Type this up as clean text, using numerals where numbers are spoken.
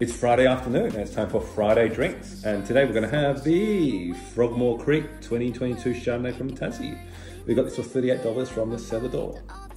It's Friday afternoon and it's time for Friday drinks. And today we're going to have the Frogmore Creek 2022 Chardonnay from Tassie. We got this for $38 from the cellar door.